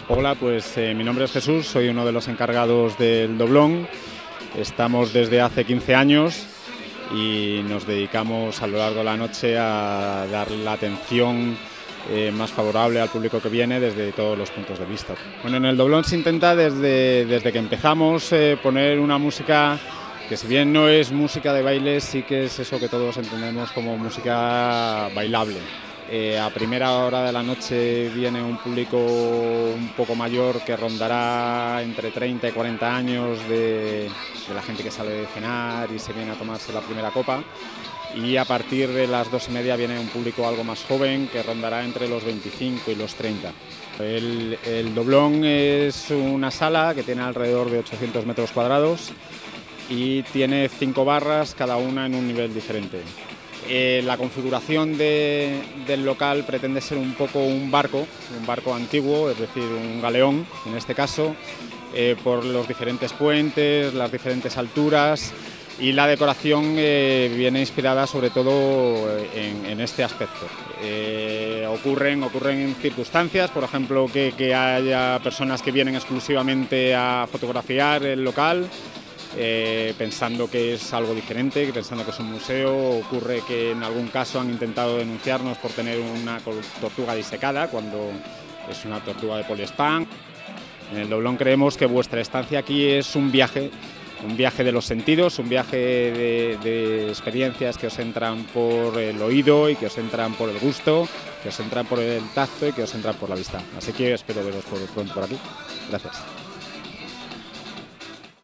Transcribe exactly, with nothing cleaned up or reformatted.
Hola, pues eh, mi nombre es Jesús, soy uno de los encargados del Doblón. Estamos desde hace quince años y nos dedicamos a lo largo de la noche a dar la atención eh, más favorable al público que viene desde todos los puntos de vista. Bueno, en el Doblón se intenta desde, desde que empezamos eh, poner una música que, si bien no es música de baile, sí que es eso que todos entendemos como música bailable. Eh, a primera hora de la noche viene un público un poco mayor que rondará entre treinta y cuarenta años de, de la gente que sale de cenar y se viene a tomarse la primera copa, y a partir de las dos y media viene un público algo más joven que rondará entre los veinticinco y los treinta. El, el Doblón es una sala que tiene alrededor de ochocientos metros cuadrados y tiene cinco barras, cada una en un nivel diferente. Eh, la configuración de, del local pretende ser un poco un barco, un barco antiguo, es decir, un galeón en este caso, eh, por los diferentes puentes, las diferentes alturas, y la decoración eh, viene inspirada sobre todo en, en este aspecto. Eh, ocurren, ocurren circunstancias, por ejemplo, que, que haya personas que vienen exclusivamente a fotografiar el local, Eh, pensando que es algo diferente, pensando que es un museo. Ocurre que en algún caso han intentado denunciarnos por tener una tortuga disecada cuando es una tortuga de poliespan. En el Doblón creemos que vuestra estancia aquí es un viaje, un viaje de los sentidos, un viaje de, de experiencias que os entran por el oído y que os entran por el gusto, que os entran por el tacto y que os entran por la vista. Así que espero veros por pronto por aquí. Gracias.